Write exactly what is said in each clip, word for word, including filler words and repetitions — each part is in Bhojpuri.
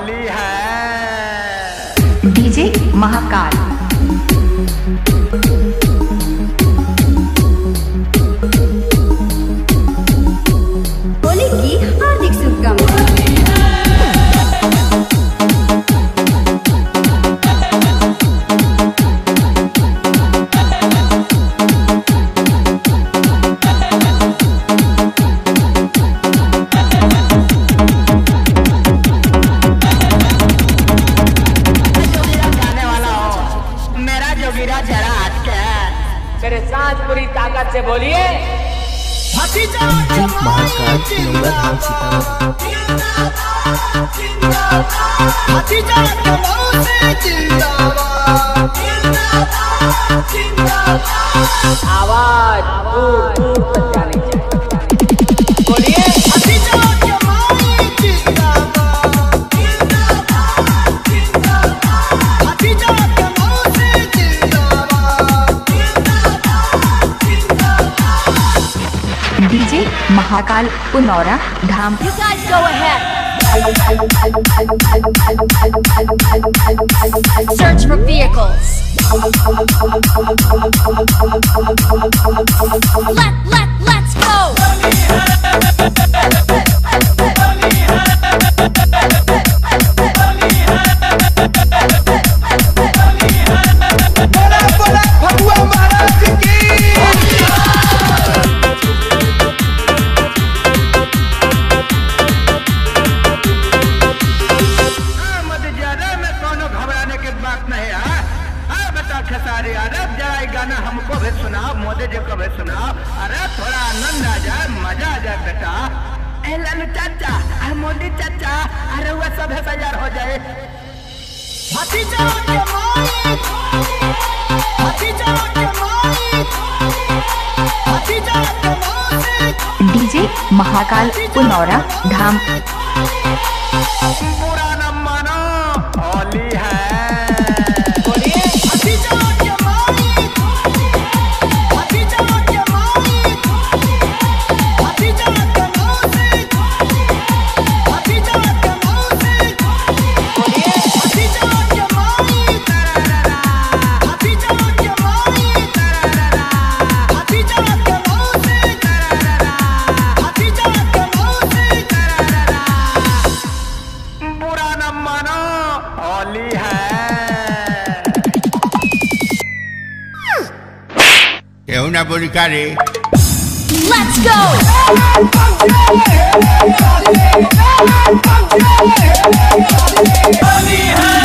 होली है। डीजे महाकाल। होली की हार्दिक शुभकामनाएं। जोगिरा जरा हट के मेरे सांस पूरी ताकत से बोलिए। महाकाल किनौरा धाम आवाज दूर दूर तक जानी चाहिए, बोलिए। DJ Mahakal Punaura Dham. You guys go ahead. Search for vehicles. Let let let's go. Khesari अरे जरा गाना हमको भी सुनाओ, मोदी जी को भी सुनाओ। अरे थोड़ा आनंद आ जाए, मजा आ जाए बेटा। ए लालू चाचा, अरे मोदी चाचा, अरे वह सब है तैयार हो जाए। भतीजा के मालिक, भतीजा के मालिक, भतीजा के मालिक। डीजे महाकाल पुनौरा धाम। बुरा न मानो, होली है। होली है। क्यों ना बोली का रे? Let's go. होली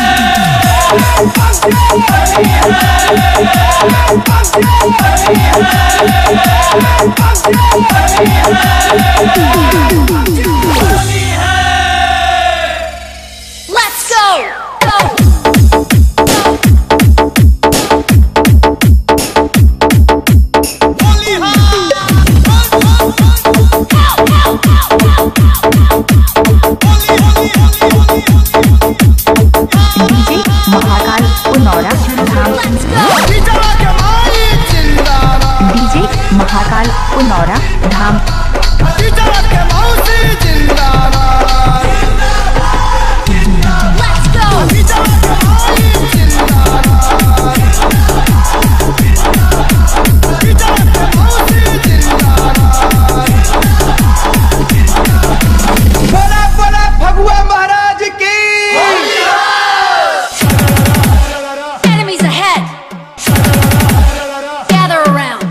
है। Let's go. Go. DJ Mahakal Punaura Dham. DJ Mahakal Punaura Dham. Let's go. बोला बोला भगवा महाराज की। Enemies ahead. Gather around.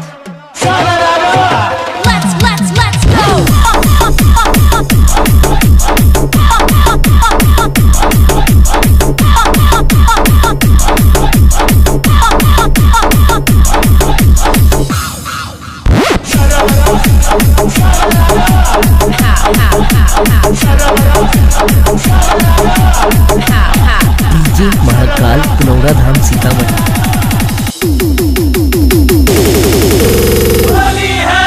Let's let's let's go. DJ Mahakal Kinaura Dham Sitamarhi. Holi है।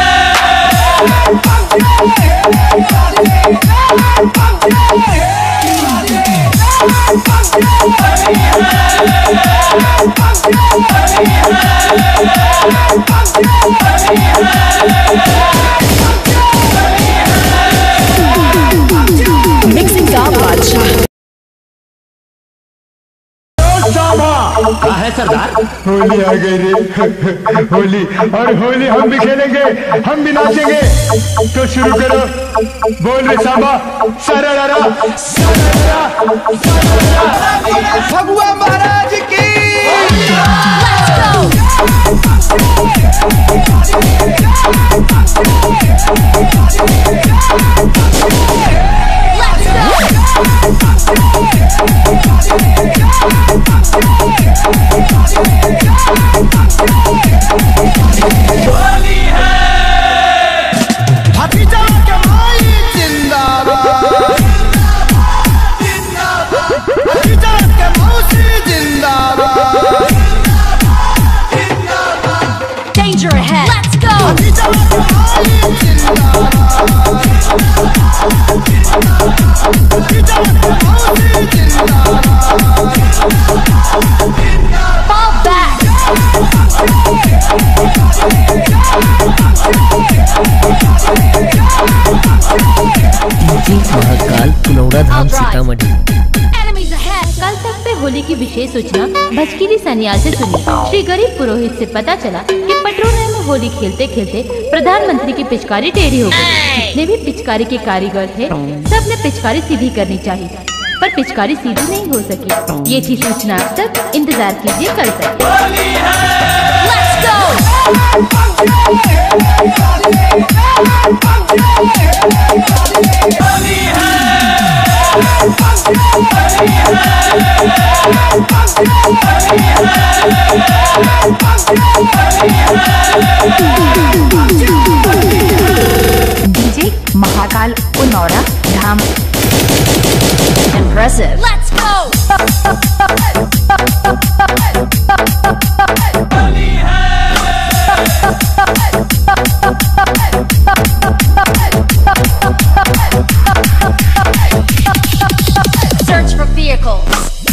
मिक्सिंग का बादशाह। है सरदार? होली आ गई रे, होली, और होली हम भी खेलेंगे, हम भी नाचेंगे। तो शुरू करो, बोल रे सांबा, सरारा भगवा महाराज की। होली है भतीजा के भाई जिंदाबाद, भतीजा के मौसी जिंदाबाद, Danger ahead. Let's go. भतीजा के भाई जिंदाबाद, भतीजा के मौसी जिंदाबाद। Fall back. DJ Mahakal Kunaura Dham Sitamarhi. Enemies ahead. कल तक पे होली की विशेष सूचना भजकीरी सन्याल से सुनी। श्री गरीब पुरोहित से पता चला कि पटरोने में होली खेलते खेलते प्रधानमंत्री की पिचकारी टेढ़ी हो गई। जितने भी पिचकारी के कारीगर थे सबने पिचकारी सीधी करनी चाहिए, पर पिचकारी सीधी नहीं हो सकी। ये थी सूचना। तक इंतजार कीजिए कल तक। Let's go. DJ Mahakal Unaura Dham. Impressive. Let's go. Search for vehicles.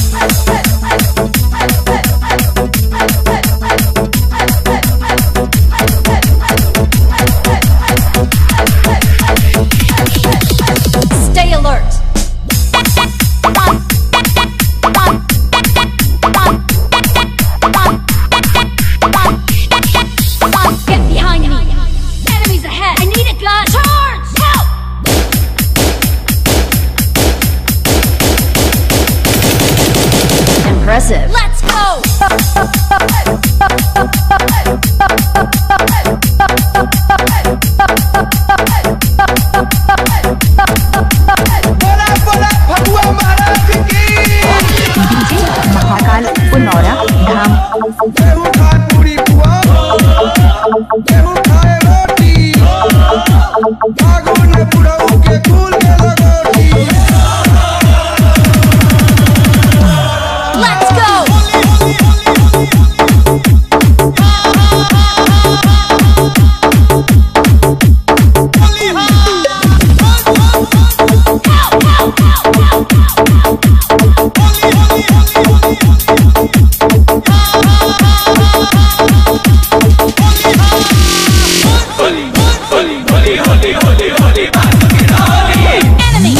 Stay alert. Get behind me. Enemies ahead. I need a gun. Charge! Help! Impressive. Let's go. बोला बोला भगवा महाराज की। डीजे महाकाल उनौरा धाम। गेहूं खाए पूरी पुआ, गेहूं खाए रोटी, फागुन में बुढ़ऊ के फूल के लगोटी। Let's go. Enemy.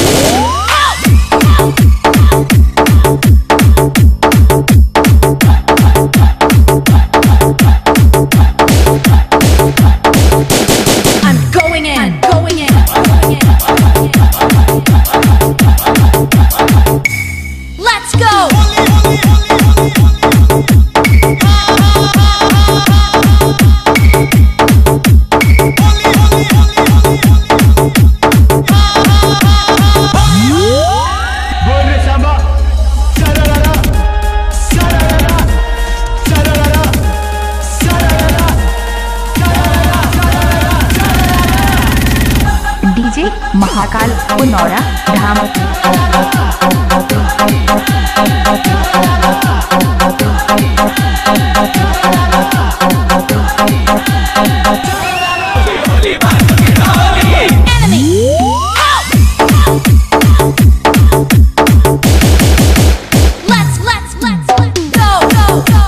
I'm going in. I'm going in. Let's go. बोल रे सांबा, सरारा सरारा सरारा सरारा सरारा। DJ Mahakal Unaura Dham. Enemy. Let's let's let's let's go go go.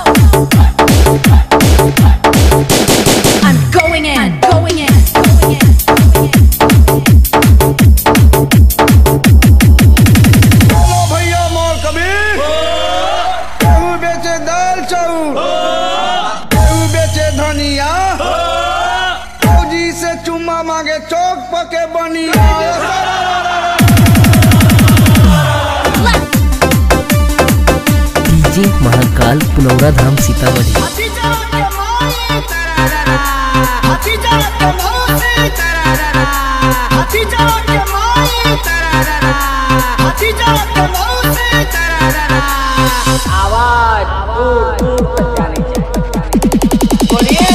I'm going in. I'm going in. Going in. बोलो भैया मोर कबीर। चुम्मा मांगे चौक पके बनी। डीजे महाकाल पुनौरा धाम सीतामढ़ी। आवाज बोलिए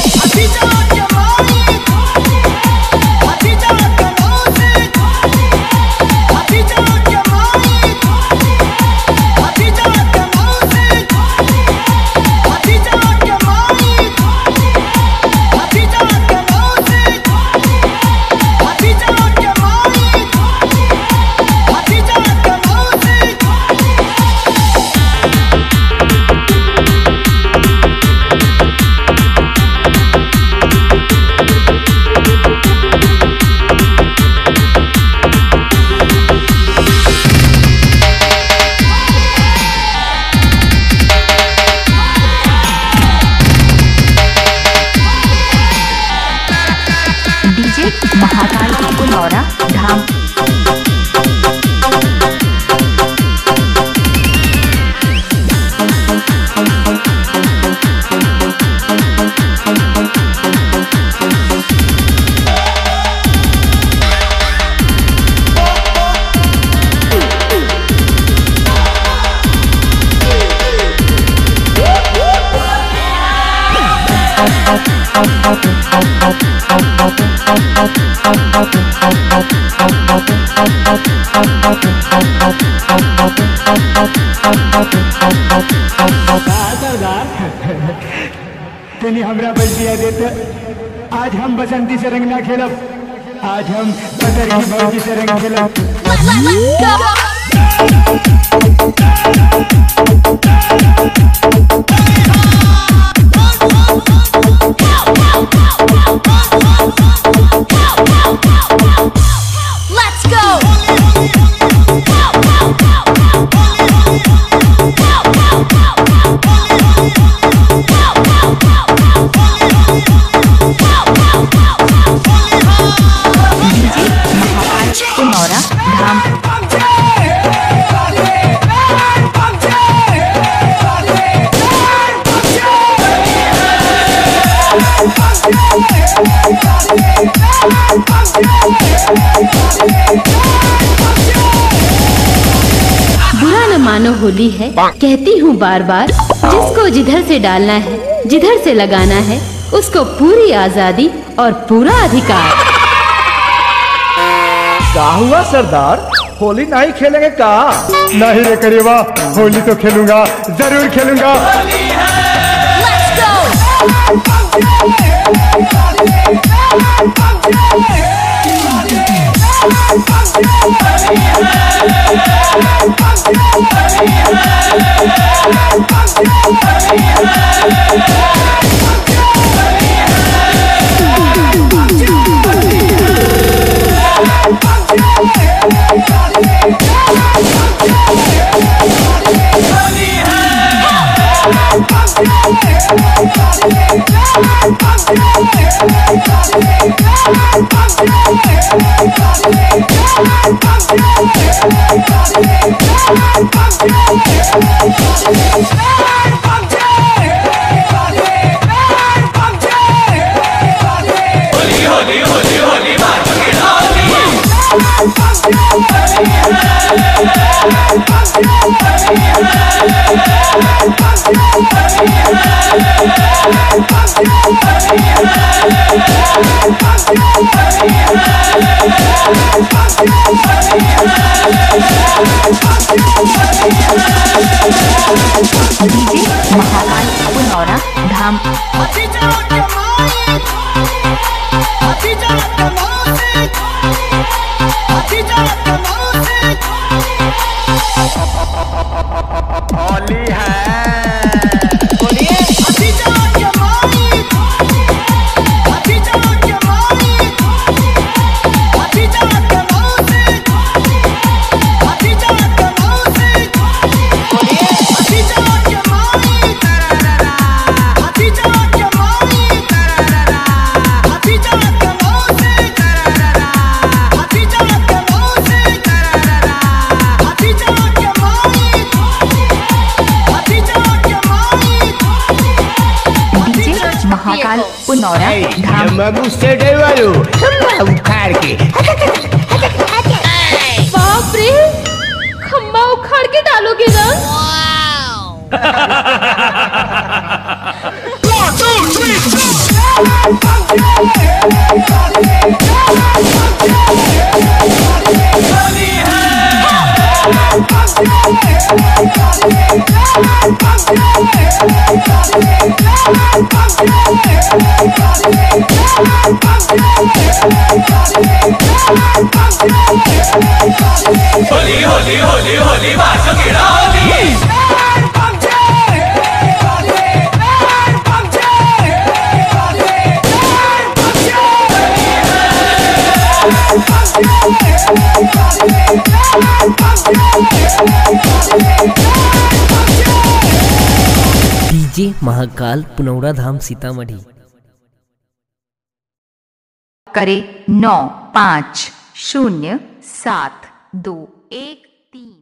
महाकाल पुनौरा धाम। तनी हमरा बल्दिया देते। आज हम बसंती से रंग ना खेलब, आज हम बदर की भौजी से रंग खेलब। Let's go! पुनौरा धाम। बुरा न मानो होली है, कहती हूँ बार बार, जिसको जिधर से डालना है, जिधर से लगाना है, उसको पूरी आजादी और पूरा अधिकार। क्या हुआ सरदार, होली नहीं खेलेंगे का? नहीं रे करीबा, होली तो खेलूंगा, जरूर खेलूंगा। डीजे महाकाल पुनौरा धाम। होली है महाकाल पुनौरा धाम बाबू से डरवालो उखाड़ के बाप रे, खम्बा उखाड़ के डालोगे ना? होली होली होली होली बाजो गिरा होली डीजे महाकाल पुनौरा धाम सीतामढ़ी। करे नौ पाँच शून्य सात दो एक तीन।